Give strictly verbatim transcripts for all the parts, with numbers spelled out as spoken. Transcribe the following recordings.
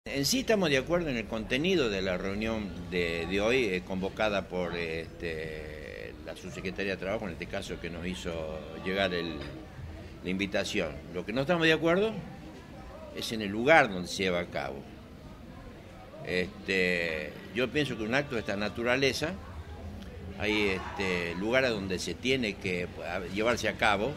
En sí estamos de acuerdo en el contenido de la reunión de, de hoy, eh, convocada por este, la subsecretaría de Trabajo, en este caso que nos hizo llegar el, la invitación. Lo que no estamos de acuerdo es en el lugar donde se lleva a cabo. Este, yo pienso que un acto de esta naturaleza, hay este, lugares donde se tiene que llevarse a cabo,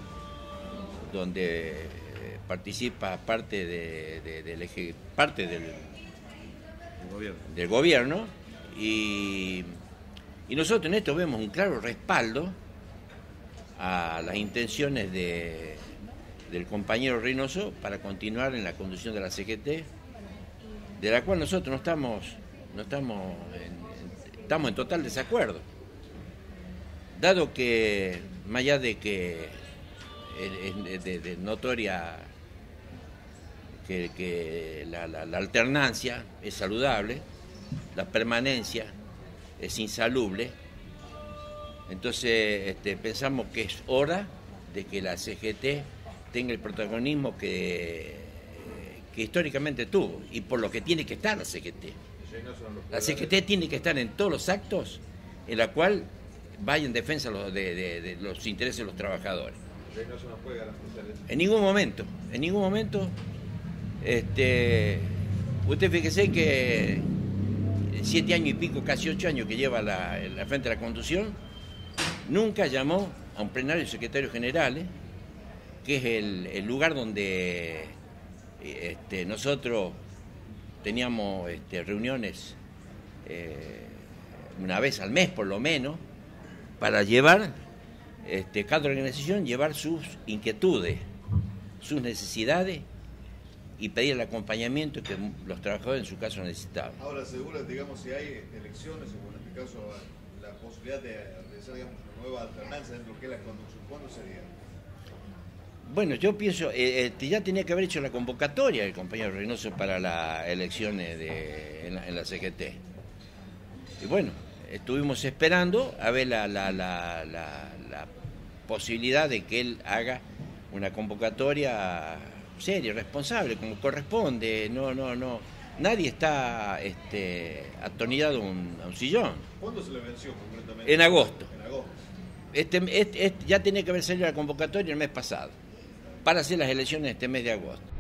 donde participa parte, de, de, del, parte del, del, gobierno. del gobierno y, y nosotros en esto vemos un claro respaldo a las intenciones de, del compañero Reynoso para continuar en la conducción de la C G T, de la cual nosotros no estamos, no estamos, en, estamos en total desacuerdo, dado que más allá de que es de, de notoria que, que la, la, la alternancia es saludable, la permanencia es insalubre, entonces este, pensamos que es hora de que la C G T tenga el protagonismo que, que históricamente tuvo y por lo que tiene que estar la C G T. La C G T tiene que estar en todos los actos en la cual vaya en defensa de, de, de los intereses de los trabajadores. En ningún momento, en ningún momento, este, usted fíjese que siete años y pico, casi ocho años que lleva la, la frente de la conducción, nunca llamó a un plenario de secretarios generales, que es el, el lugar donde este, nosotros teníamos este, reuniones eh, una vez al mes por lo menos, para llevar Este, cada organización llevar sus inquietudes, sus necesidades y pedir el acompañamiento que los trabajadores en su caso necesitaban. Ahora, seguro, digamos, si hay elecciones, o en este caso la posibilidad de realizar, digamos, una nueva alternancia dentro de lo que es la conducción, ¿cuándo sería? Bueno, yo pienso, eh, eh, ya tenía que haber hecho la convocatoria el compañero Reynoso para las elecciones de, en, la, en la C G T. Y bueno, estuvimos esperando a ver la, la, la, la, la posibilidad de que él haga una convocatoria seria, responsable, como corresponde. No, no, no. Nadie está este, atornillado a un, a un sillón. ¿Cuándo se le venció concretamente? En agosto. En agosto. Este, este, este, ya tenía que haber salido la convocatoria el mes pasado, para hacer las elecciones este mes de agosto.